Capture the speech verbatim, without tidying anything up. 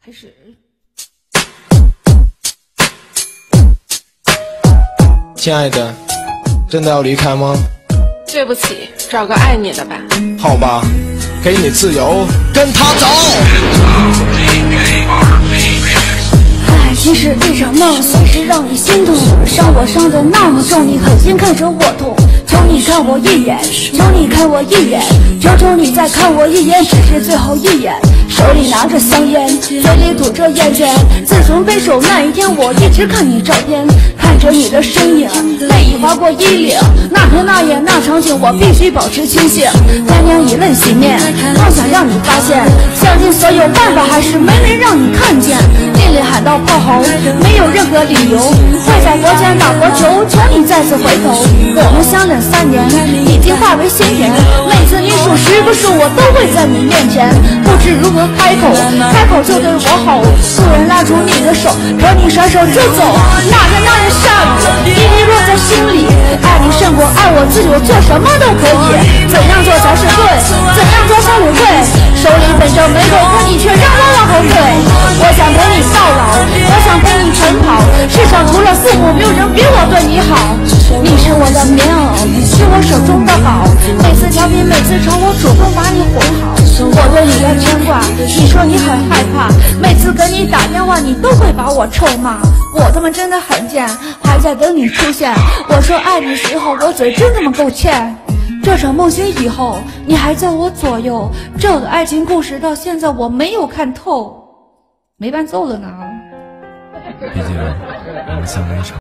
开始。 亲爱的，真的要离开吗？ 对不起，找个爱你的吧。 好吧，给你自由，跟他走。 爱情是一场梦，随时让你心痛，伤我伤得那么重，你狠心看着我痛。求你看我一眼，求你看我一眼，求求你再看我一眼，只是最后一眼。手里拿着香烟，嘴里吐着烟圈。自从分手那一天，我一直看你照片，看着你的身影，泪已划过衣领。那天那夜那场景，我必须保持清醒。天天以泪洗面，妄想让你发现，想尽所有办法，还是没人让你看见。命令喊到破喉，没有任何理由，跪在佛前打佛求，求你再次回头。我们相恋三年，已经化为仙缘。每次你数十个数，我都会在你面前，不知如何开口，开口就对我吼。突然拉住你的手，可你甩手就走。那天那夜下雨，滴滴落在心里。爱你胜过爱我自己，我做什么都可以。怎样做才是对？怎样做才不对？手里捧着玫瑰，可你却让我往后退。我想陪你到老，我想陪你晨跑。世上除了父母，没有人比我对你好。你是我的棉袄，是我手中的宝。每次调皮，每次吵，我主动把你哄好。我对你的牵挂，你说你很害怕。每次给你打电话，你都会把我臭骂。我他妈真的很贱，还在等你出现。我说爱你时候，我嘴真他妈够欠。这场梦醒以后，你还在我左右。这个爱情故事到现在我没有看透，没伴奏了呢。 毕竟我们相爱一场。